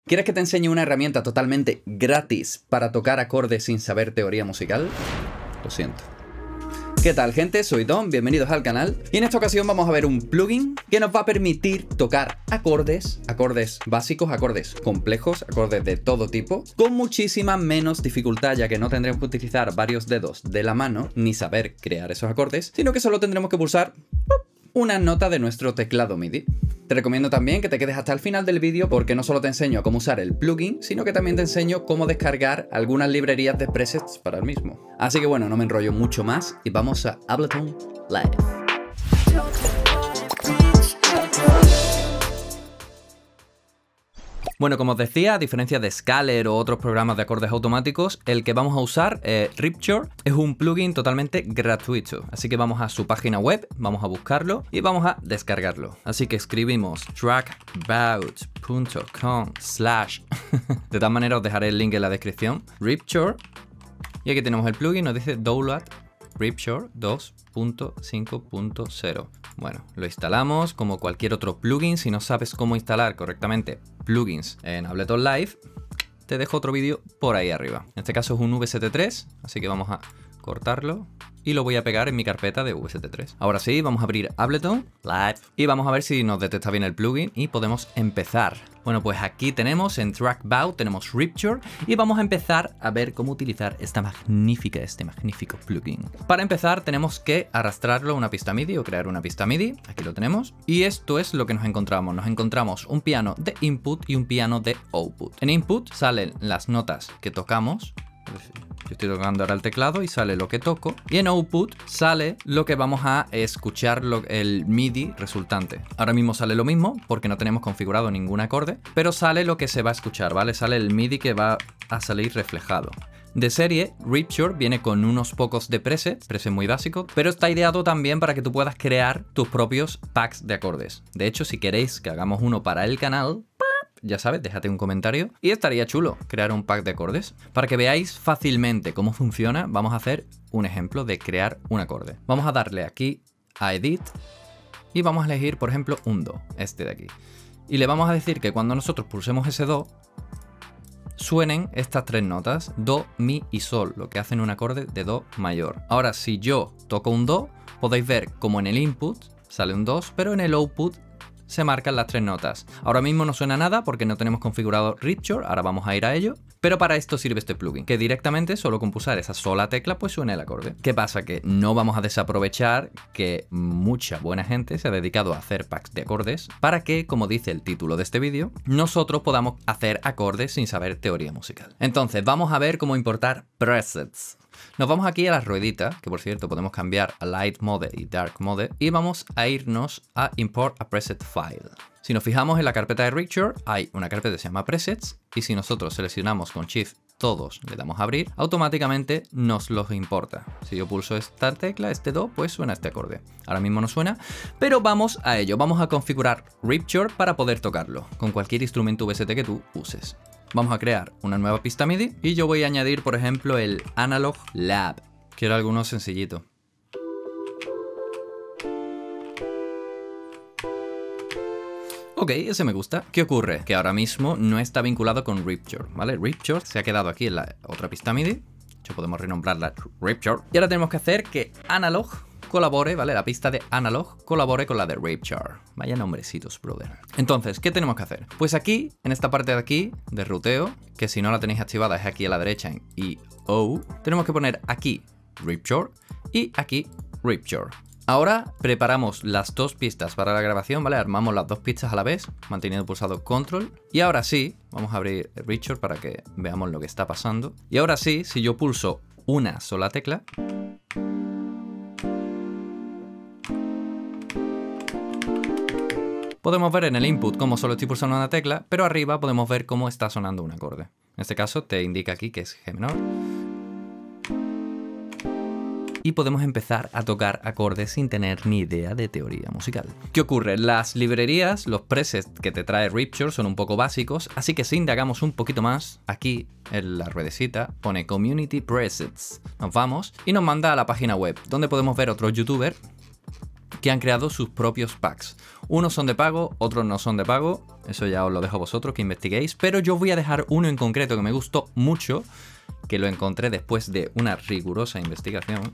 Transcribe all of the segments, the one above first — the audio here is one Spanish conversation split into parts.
¿Quieres que te enseñe una herramienta totalmente gratis para tocar acordes sin saber teoría musical? Lo siento. ¿Qué tal, gente? Soy Don, bienvenidos al canal. Y en esta ocasión vamos a ver un plugin que nos va a permitir tocar acordes básicos, acordes complejos, acordes de todo tipo, con muchísima menos dificultad, ya que no tendremos que utilizar varios dedos de la mano ni saber crear esos acordes, sino que solo tendremos que pulsar una nota de nuestro teclado MIDI. Te recomiendo también que te quedes hasta el final del vídeo porque no solo te enseño cómo usar el plugin, sino que también te enseño cómo descargar algunas librerías de presets para el mismo. Así que bueno, no me enrollo mucho más y vamos a Ableton Live. Bueno, como os decía, a diferencia de Scaler o otros programas de acordes automáticos, el que vamos a usar, Ripture, es un plugin totalmente gratuito. Así que vamos a su página web, vamos a buscarlo y vamos a descargarlo. Así que escribimos trackbout.com/ de tal manera os dejaré el link en la descripción. Ripture. Y aquí tenemos el plugin, nos dice Download Ripture 2.5.0. Bueno, lo instalamos como cualquier otro plugin. Si no sabes cómo instalar correctamente plugins en Ableton Live, te dejo otro vídeo por ahí arriba. En este caso es un VST3, así que vamos a cortarlo y lo voy a pegar en mi carpeta de VST3. Ahora sí, vamos a abrir Ableton Live y vamos a ver si nos detecta bien el plugin y podemos empezar. Bueno, pues aquí tenemos en Trackbout, tenemos Ripture y vamos a empezar a ver cómo utilizar este magnífico plugin. Para empezar tenemos que arrastrarlo a una pista MIDI o crear una pista MIDI. Aquí lo tenemos. Y esto es lo que nos encontramos. Nos encontramos un piano de input y un piano de output. En input salen las notas que tocamos. Yo estoy tocando ahora el teclado y sale lo que toco. Y en output sale lo que vamos a escuchar, el MIDI resultante. Ahora mismo sale lo mismo porque no tenemos configurado ningún acorde, pero sale lo que se va a escuchar, ¿vale? Sale el MIDI que va a salir reflejado. De serie, Ripture viene con unos pocos de presets muy básicos, pero está ideado también para que tú puedas crear tus propios packs de acordes. De hecho, si queréis que hagamos uno para el canal, ya sabes, déjate un comentario y estaría chulo crear un pack de acordes. Para que veáis fácilmente cómo funciona, vamos a hacer un ejemplo de crear un acorde. Vamos a darle aquí a Edit y vamos a elegir, por ejemplo, un Do, este de aquí. Y le vamos a decir que cuando nosotros pulsemos ese Do, suenen estas tres notas, Do, Mi y Sol, lo que hacen un acorde de Do mayor. Ahora, si yo toco un Do, podéis ver como en el input sale un 2, pero en el output se marcan las tres notas. Ahora mismo no suena nada porque no tenemos configurado Ripture, ahora vamos a ir a ello. Pero para esto sirve este plugin, que directamente solo con pulsar esa sola tecla pues suena el acorde. ¿Qué pasa? Que no vamos a desaprovechar que mucha buena gente se ha dedicado a hacer packs de acordes para que, como dice el título de este vídeo, nosotros podamos hacer acordes sin saber teoría musical. Entonces vamos a ver cómo importar presets. Nos vamos aquí a la ruedita, que por cierto podemos cambiar a Light Mode y Dark Mode, y vamos a irnos a Import a Preset File. Si nos fijamos en la carpeta de Ripture, hay una carpeta que se llama Presets, y si nosotros seleccionamos con Shift todos, le damos a abrir, automáticamente nos los importa. Si yo pulso esta tecla, este Do, pues suena este acorde. Ahora mismo no suena, pero vamos a ello. Vamos a configurar Ripture para poder tocarlo, con cualquier instrumento VST que tú uses. Vamos a crear una nueva pista MIDI y yo voy a añadir, por ejemplo, el Analog Lab. Quiero alguno sencillito. Ok, ese me gusta. ¿Qué ocurre? Que ahora mismo no está vinculado con Ripture, ¿vale? Ripture se ha quedado aquí en la otra pista MIDI. De hecho, podemos renombrarla Ripture. Y ahora tenemos que hacer que Analog colabore, ¿vale? La pista de Analog colabore con la de Ripture. Vaya nombrecitos, brother. Entonces, ¿qué tenemos que hacer? Pues aquí, en esta parte de aquí, de ruteo, que si no la tenéis activada es aquí a la derecha en EO, tenemos que poner aquí Ripture y aquí Ripture. Ahora preparamos las dos pistas para la grabación, ¿vale? Armamos las dos pistas a la vez, manteniendo pulsado Control. Y ahora sí, vamos a abrir Ripture para que veamos lo que está pasando. Y ahora sí, si yo pulso una sola tecla, podemos ver en el input cómo solo estoy pulsando una tecla, pero arriba podemos ver cómo está sonando un acorde. En este caso te indica aquí que es G menor. Y podemos empezar a tocar acordes sin tener ni idea de teoría musical. ¿Qué ocurre? Las librerías, los presets que te trae Ripture son un poco básicos, así que si indagamos un poquito más, aquí en la ruedecita pone Community Presets. Nos vamos y nos manda a la página web, donde podemos ver otros youtubers que han creado sus propios packs. Unos son de pago, otros no son de pago. Eso ya os lo dejo a vosotros que investiguéis. Pero yo voy a dejar uno en concreto que me gustó mucho, que lo encontré después de una rigurosa investigación.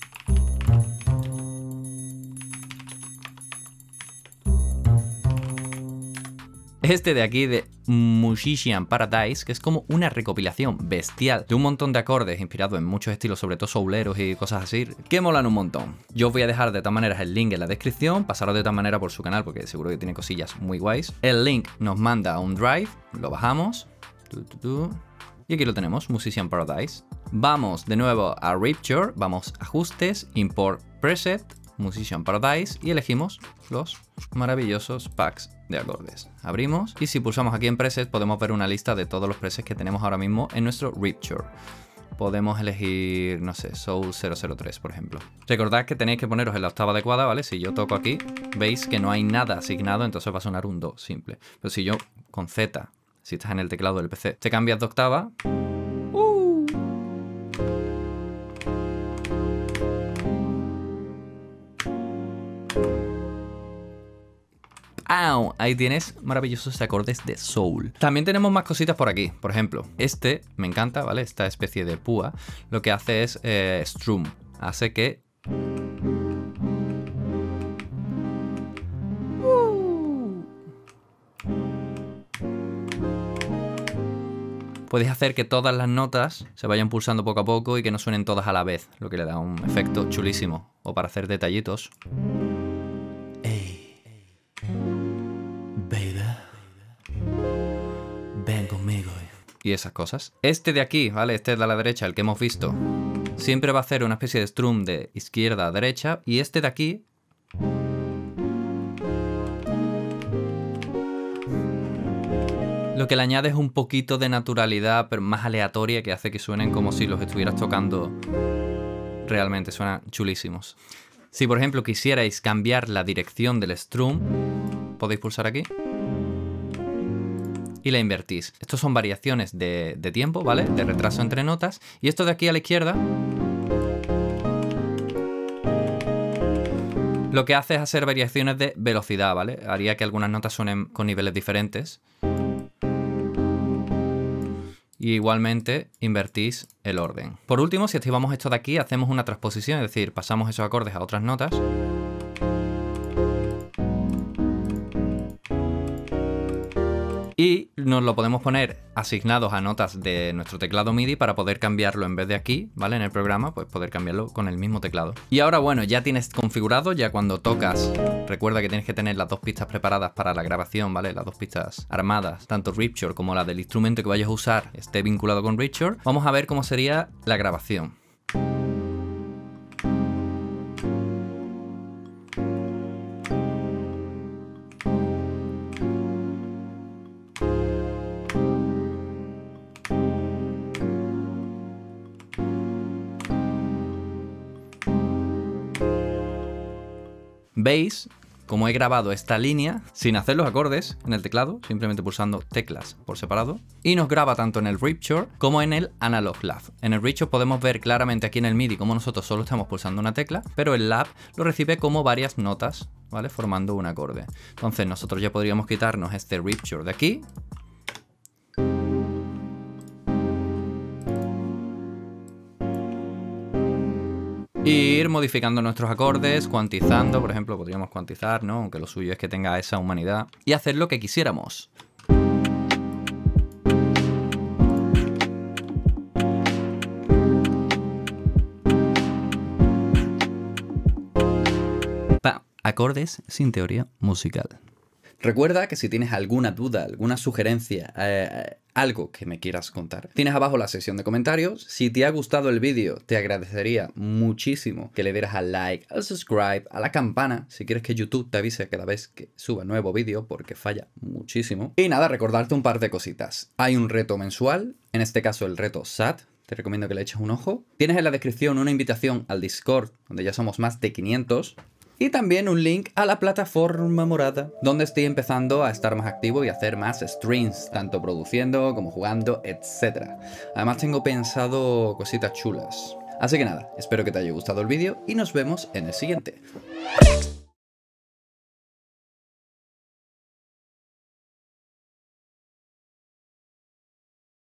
Este de aquí de Musician Paradise, que es como una recopilación bestial de un montón de acordes inspirados en muchos estilos, sobre todo souleros y cosas así, que molan un montón. Yo os voy a dejar de todas maneras el link en la descripción, pasaros de todas maneras por su canal porque seguro que tiene cosillas muy guays. El link nos manda a un drive, lo bajamos, y aquí lo tenemos, Musician Paradise. Vamos de nuevo a Ripture, vamos a ajustes, import preset, Musician Paradise y elegimos los maravillosos packs de acordes. Abrimos y si pulsamos aquí en preset podemos ver una lista de todos los presets que tenemos ahora mismo en nuestro Ripture. Podemos elegir, no sé, Soul 003 por ejemplo. Recordad que tenéis que poneros en la octava adecuada, ¿vale? Si yo toco aquí, veis que no hay nada asignado, entonces va a sonar un Do simple. Pero si yo con Z, si estás en el teclado del PC, te cambias de octava... ¡Au! Ahí tienes maravillosos acordes de soul. También tenemos más cositas por aquí. Por ejemplo, este me encanta, ¿vale? Esta especie de púa lo que hace es strum. Hace que... Podéis hacer que todas las notas se vayan pulsando poco a poco y que no suenen todas a la vez, lo que le da un efecto chulísimo. O para hacer detallitos. Ven conmigo. Y esas cosas. Este de aquí, ¿vale? Este de la derecha, el que hemos visto, siempre va a hacer una especie de strum de izquierda a derecha. Y este de aquí... lo que le añade es un poquito de naturalidad, pero más aleatoria, que hace que suenen como si los estuvieras tocando realmente. Suenan chulísimos. Si, por ejemplo, quisierais cambiar la dirección del strum, podéis pulsar aquí y la invertís. Estos son variaciones de tiempo, ¿vale? De retraso entre notas. Y esto de aquí a la izquierda lo que hace es hacer variaciones de velocidad, ¿vale? Haría que algunas notas suenen con niveles diferentes. Y igualmente invertís el orden. Por último, si activamos esto de aquí, hacemos una transposición, es decir, pasamos esos acordes a otras notas. Y nos lo podemos poner asignados a notas de nuestro teclado MIDI para poder cambiarlo en vez de aquí, ¿vale? En el programa, pues poder cambiarlo con el mismo teclado. Y ahora, bueno, ya tienes configurado, ya cuando tocas, recuerda que tienes que tener las dos pistas preparadas para la grabación, ¿vale? Las dos pistas armadas, tanto Ripture como la del instrumento que vayas a usar esté vinculado con Ripture. Vamos a ver cómo sería la grabación. ¿Veis cómo he grabado esta línea sin hacer los acordes en el teclado? Simplemente pulsando teclas por separado. Y nos graba tanto en el Ripture como en el Analog Lab. En el Ripture podemos ver claramente aquí en el MIDI cómo nosotros solo estamos pulsando una tecla, pero el Lab lo recibe como varias notas, ¿vale? Formando un acorde. Entonces nosotros ya podríamos quitarnos este Ripture de aquí. Y ir modificando nuestros acordes, cuantizando, por ejemplo, podríamos cuantizar, ¿no? Aunque lo suyo es que tenga esa humanidad. Y hacer lo que quisiéramos. Acordes sin teoría musical. Recuerda que si tienes alguna duda, alguna sugerencia, algo que me quieras contar, tienes abajo la sección de comentarios. Si te ha gustado el vídeo, te agradecería muchísimo que le dieras al like, al subscribe, a la campana, si quieres que YouTube te avise cada vez que suba nuevo vídeo, porque falla muchísimo. Y nada, recordarte un par de cositas. Hay un reto mensual, en este caso el reto SAT. Te recomiendo que le eches un ojo. Tienes en la descripción una invitación al Discord, donde ya somos más de 500. Y también un link a la plataforma morada, donde estoy empezando a estar más activo y a hacer más streams, tanto produciendo como jugando, etc. Además tengo pensado cositas chulas. Así que nada, espero que te haya gustado el vídeo y nos vemos en el siguiente.